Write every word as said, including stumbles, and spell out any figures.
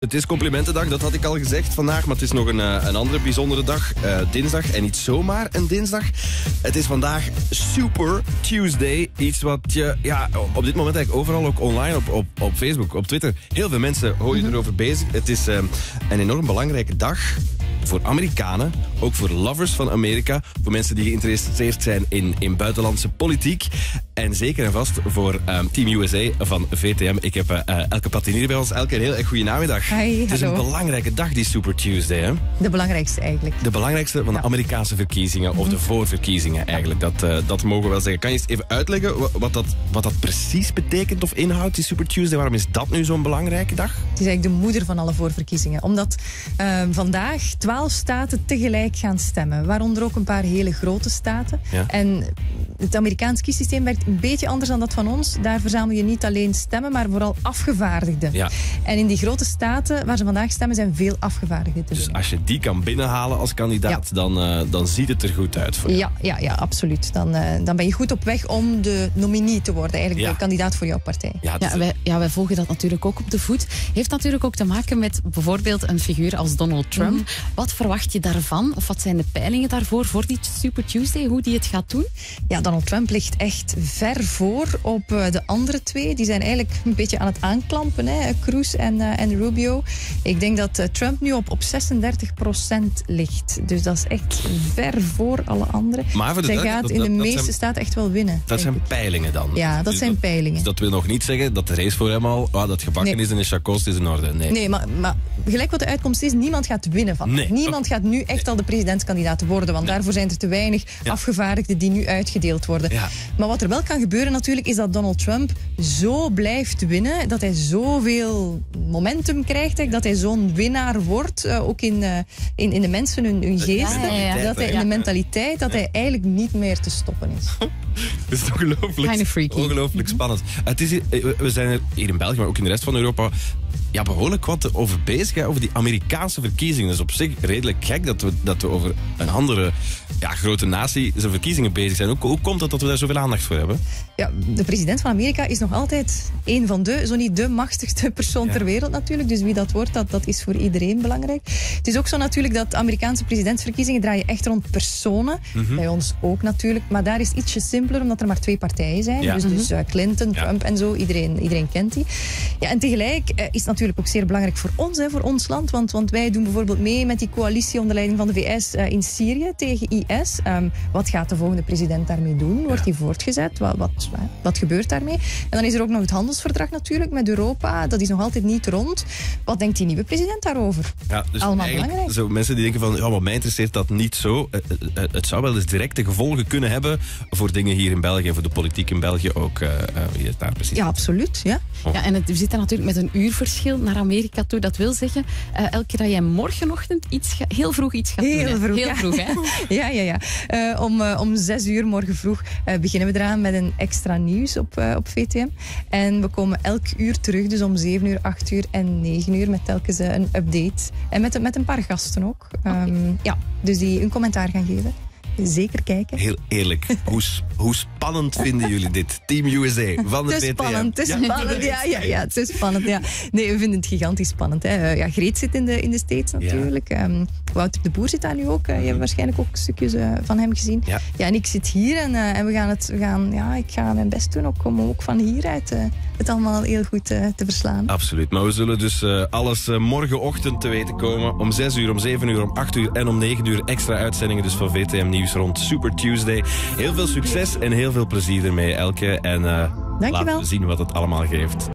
Het is complimentendag, dat had ik al gezegd vandaag. Maar het is nog een, uh, een andere bijzondere dag. Uh, dinsdag. En niet zomaar een dinsdag. Het is vandaag Super Tuesday. Iets wat je ja, op dit moment eigenlijk overal, ook online, op, op, op Facebook, op Twitter. Heel veel mensen hoor je mm-hmm. erover bezig. Het is uh, een enorm belangrijke dag. Voor Amerikanen, ook voor lovers van Amerika. Voor mensen die geïnteresseerd zijn in, in buitenlandse politiek. En zeker en vast voor um, Team U S A van V T M. Ik heb uh, Elke Platinier bij ons. Elke, een heel erg goede namiddag. Hi, Het is hallo. een belangrijke dag, die Super Tuesday. Hè? De belangrijkste eigenlijk. De belangrijkste van de ja. Amerikaanse verkiezingen. Of de voorverkiezingen eigenlijk. Dat, uh, dat mogen we wel zeggen. Kan je eens even uitleggen wat dat, wat dat precies betekent of inhoudt, die Super Tuesday? Waarom is dat nu zo'n belangrijke dag? Het is eigenlijk de moeder van alle voorverkiezingen. Omdat uh, vandaag twaalf staten tegelijk gaan stemmen. Waaronder ook een paar hele grote staten. Ja. En het Amerikaans kiessysteem werkt een beetje anders dan dat van ons. Daar verzamel je niet alleen stemmen, maar vooral afgevaardigden. Ja. En in die grote staten waar ze vandaag stemmen, zijn veel afgevaardigden te Dus doen. als je die kan binnenhalen als kandidaat, ja. dan, uh, dan ziet het er goed uit voor jou. Ja, ja, ja absoluut. Dan, uh, dan ben je goed op weg om de nominee te worden. Eigenlijk ja. de kandidaat voor jouw partij. Ja, ja, wij, ja, wij volgen dat natuurlijk ook op de voet. Heeft natuurlijk ook te maken met bijvoorbeeld een figuur als Donald Trump. Mm-hmm. Wat verwacht je daarvan? Of wat zijn de peilingen daarvoor, voor die Super Tuesday? Hoe die het gaat doen? Ja, Donald Trump ligt echt ver voor op uh, de andere twee. Die zijn eigenlijk een beetje aan het aanklampen, hè? Cruz en, uh, en Rubio. Ik denk dat uh, Trump nu op, op zesendertig procent ligt. Dus dat is echt ver voor alle anderen. Maar voor de Zij duik, gaat dat, in de dat, meeste dat zijn, staten echt wel winnen. Dat zijn peilingen dan? Ja, dat dus zijn dat, peilingen. Dus dat wil nog niet zeggen dat de race voor hem al, oh, dat gebakken nee. is en de chacos is in orde. Nee, nee maar, maar gelijk wat de uitkomst is, niemand gaat winnen van. Nee. Niemand gaat nu echt nee. al de presidentskandidaat worden, want nee. daarvoor zijn er te weinig ja. afgevaardigden die nu uitgedeeld worden. Ja. Maar wat er wel kan gebeuren natuurlijk, is dat Donald Trump zo blijft winnen, dat hij zoveel momentum krijgt, dat hij zo'n winnaar wordt, uh, ook in, uh, in, in de mensen hun, hun geesten, ja, ja, ja. dat hij in de mentaliteit, dat hij eigenlijk niet meer te stoppen is. Dat is ongelooflijk, ongelooflijk spannend. Het is, we zijn er hier in België, maar ook in de rest van Europa, ja, behoorlijk wat over bezig, hè, over die Amerikaanse verkiezingen. Dat is op zich redelijk gek dat we, dat we over een andere ja, grote natie zijn verkiezingen bezig zijn. Hoe, hoe komt het dat we daar zoveel aandacht voor hebben? Ja, de president van Amerika is nog altijd een van de, zo niet de machtigste persoon ja. ter wereld natuurlijk. Dus wie dat wordt, dat, dat is voor iedereen belangrijk. Het is ook zo natuurlijk dat Amerikaanse presidentsverkiezingen draaien echt rond personen. Mm-hmm. Bij ons ook natuurlijk. Maar daar is ietsje simpeler, omdat er maar twee partijen zijn. Ja. Dus, mm-hmm. dus uh, Clinton, Trump ja. en zo. Iedereen, iedereen kent die. Ja, en tegelijk uh, is het natuurlijk ook zeer belangrijk voor ons, hè, voor ons land. Want, want wij doen bijvoorbeeld mee met die coalitie onder leiding van de V S uh, in Syrië tegen I S. Um, wat gaat de volgende president daarmee doen? Wordt die ja. voortgezet? Wat, wat, wat gebeurt daarmee? En dan is er ook nog het handelsverdrag natuurlijk met Europa. Dat is nog altijd niet rond. Wat denkt die nieuwe president daarover? Ja, dus allemaal belangrijk. Zo, mensen die denken van, ja, maar mij interesseert dat niet zo. Het, het, het zou wel eens directe gevolgen kunnen hebben voor dingen hier in België, voor de politiek in België ook. Uh, uh, daar precies. Ja, absoluut. Ja. Oh. Ja, en het, we zitten natuurlijk met een uurverschil naar Amerika toe. Dat wil zeggen, uh, elke keer dat jij morgenochtend iets ga, heel vroeg iets gaat heel doen. Vroeg, heel ja. vroeg, hè? ja, ja, ja. Uh, om, uh, om zes uur morgen vroeg uh, beginnen we eraan met een extra nieuws op, uh, op V T M. En we komen elk uur terug, dus om zeven uur, acht uur en negen uur, met telkens uh, een update. En met, met een paar gasten ook. Um, okay. Ja, dus die een commentaar gaan geven. Zeker kijken. Heel eerlijk, hoe, hoe spannend vinden jullie dit? Team U S A van de te V T M. Spannend, te ja. spannend, ja, ja, ja, te spannend. Ja. Nee, we vinden het gigantisch spannend. Hè. Ja, Greet zit in de, in de States natuurlijk. Ja. Um, Wouter de Boer zit daar nu ook. Uh, je hebt waarschijnlijk ook stukjes uh, van hem gezien. Ja. ja, en ik zit hier en, uh, en we gaan het, we gaan, ja, ik ga mijn best doen ook, om ook van hieruit uh, het allemaal heel goed uh, te verslaan. Absoluut, maar we zullen dus uh, alles uh, morgenochtend te weten komen. Om zes uur, om zeven uur, om acht uur en om negen uur extra uitzendingen dus van V T M Nieuws rond Super Tuesday. Heel veel succes en heel veel plezier ermee, Elke. En uh, laten we zien wat het allemaal geeft.